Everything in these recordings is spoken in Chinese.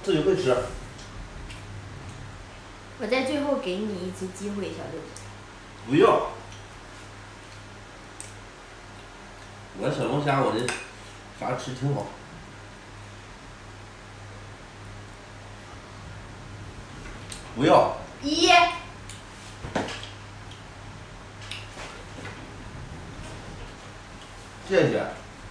自己会吃。 我在最后给你一次机会，小六子。 不要。我小龙虾，我的啥吃挺好。不要。 一。 谢谢。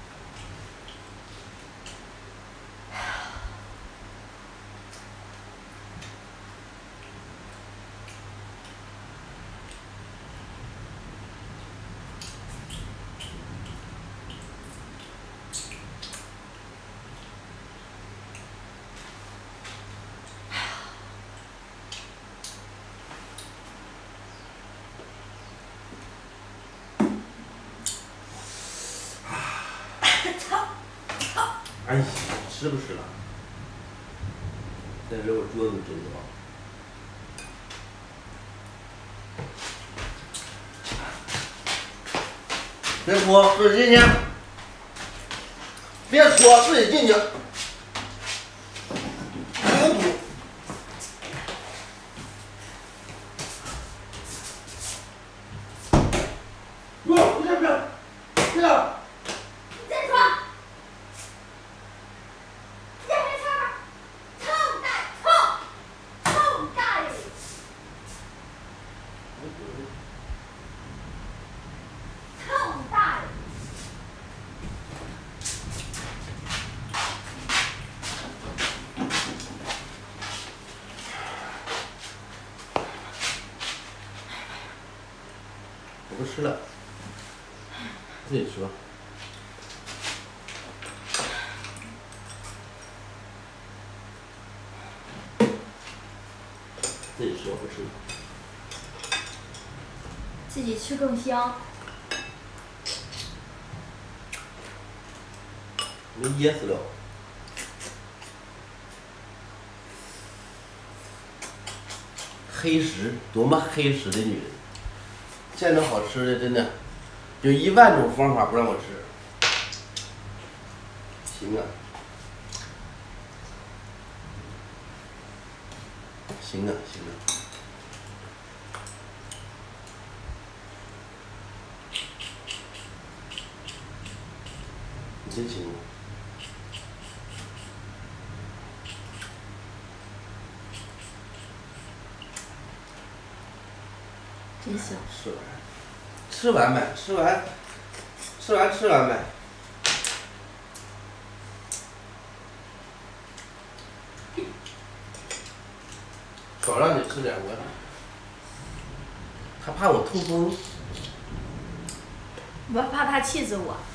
哎呀，吃不吃了？再揉桌子知道。别搓，自己进去。别搓，自己进去。不用吐。不，不是。我不吃了，自己吃吧。自己吃，我不吃了。 自己吃更香。 我噎死了。黑食，多么黑食的女人！见着好吃的，真的有10000种方法不让我吃。行啊，行啊，行啊。你真行啊！ 真香。 吃完呗，吃完呗。少让你吃点，他怕我痛风。 我怕他气死我。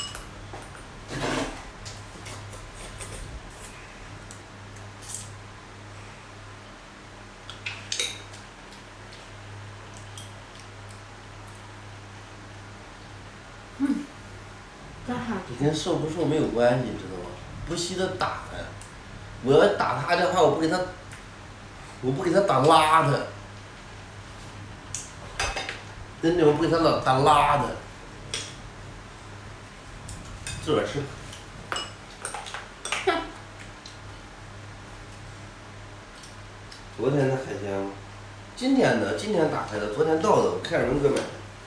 这跟瘦不瘦没有关系，知道吗？不惜的打他，我要打他的话，我不给他打拉他，真的我不给他打拉他，自个儿吃。昨天的海鲜吗？今天打开的，昨天到的，我开荣哥买的。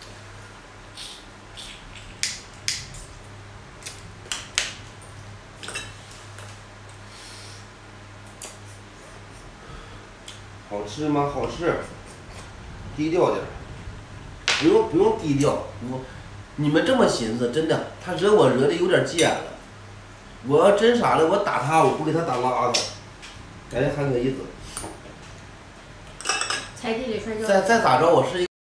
好吃吗？好吃，低调点儿，不用低调。你们这么寻思，真的，他惹我惹的有点贱了。我要真傻了，我打他，我不给他打拉他。哎，还可意思。 踩地里摔跤。 再咋着，我是一个。